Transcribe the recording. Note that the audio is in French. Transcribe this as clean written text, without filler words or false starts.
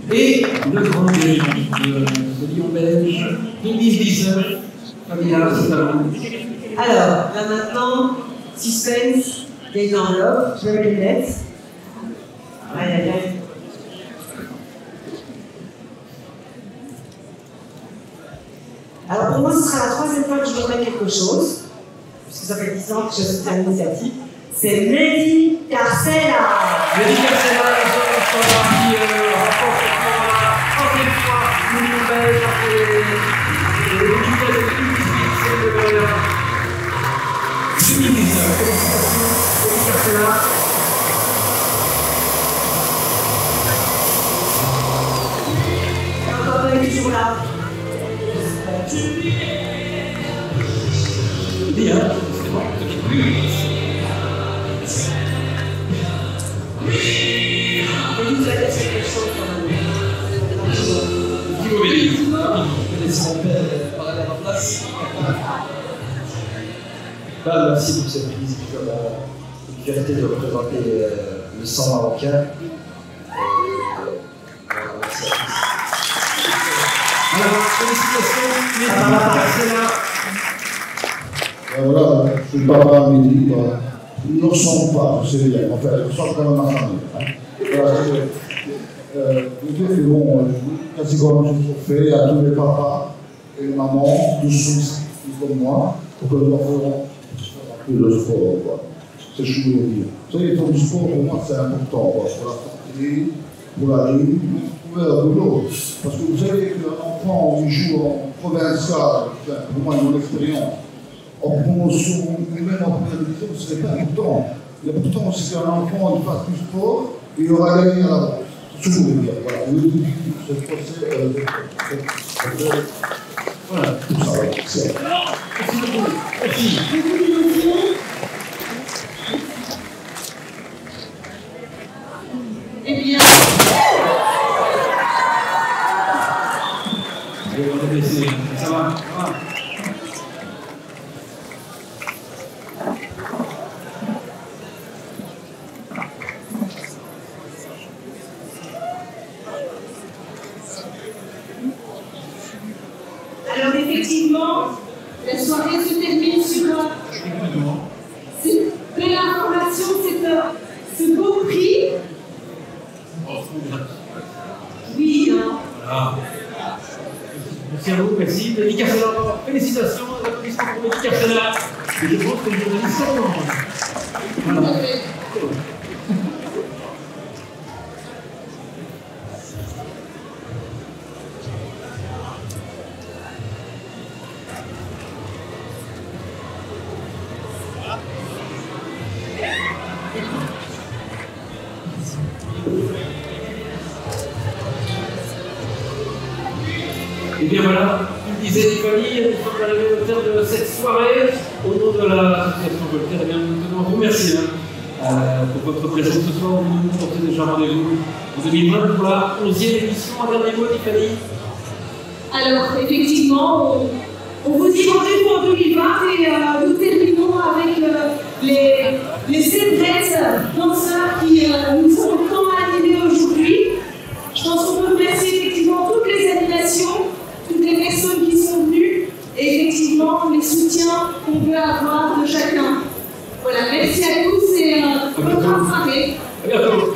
Et le grand jury de Lyon-Belge, 2019, Fabien, c'est à vous. Alors, là maintenant, suspense, il y a une enveloppe, je mets mes lunettes. Alors pour moi, ce sera la troisième fois que je remets quelque chose, puisque ça fait 10 ans que je soutiens l'initiative. C'est Mehdi Carcella. Mehdi Carcella, qui remporte pour la troisième fois le Lyon-Belge après les résultats de 2018 et de 2019. Félicitations, Mehdi Carcella. Encore un toujours là. Bien, c'est bon, Vous allez laisser quelque chose quand même. Je laisse mon père parler à ma place. Merci pour cette prise. Une fierté de représenter le sang marocain. Merci à tous. Alors, félicitations, Mehdi Carcella. Voilà, je suis papa Mehdi, ils ne ressemblent pas, c'est bien, en fait, ils ressemblent quand même à ma famille. Voilà, c'est bon, quasiment j'ai fait à tous les papas et les mamans, tous ceux comme moi, pour que nous faisons plus de sport. C'est ce que je veux dire. Vous savez, le sport, pour moi, c'est important, pour la santé, pour la vie, pour le boulot. Parce que vous savez qu'un enfant, il joue en provincial, pour moi, il a une expérience. En promotion, même en première division, ce n'est pas important. L'important, c'est qu'un enfant il fasse du sport et il aura gagné à la base. C'est toujours bien. Voilà, le but de ce procès, voilà, tout ça. Merci. Eh bien. Ça va. Alors effectivement, la soirée se termine sur cette belle information, ce beau prix. Oui, hein. Voilà. Merci à vous, merci. Mehdi Carcella, félicitations, applaudissements pour Mehdi Carcella. Et je pense que le journaliste s'en voilà. Et bien voilà, il disait Tiffany, nous sommes arrivés au terme de cette soirée. Au nom de l'association Voltaire, eh bien, nous tenons à vous remercier pour votre présence ce soir. Nous nous portons déjà rendez-vous en 2020 pour la 11e édition. Un dernier mot, Tiffany. Alors effectivement, on vous dit rendez-vous en 2020 et nous terminons avec les célèbres danseurs qui nous ont tant animés aujourd'hui. Je pense qu'on peut remercier effectivement toutes les animations, toutes les personnes qui sont venues et effectivement les soutiens qu'on peut avoir de chacun. Voilà, merci à tous et bonne soirée. À bientôt.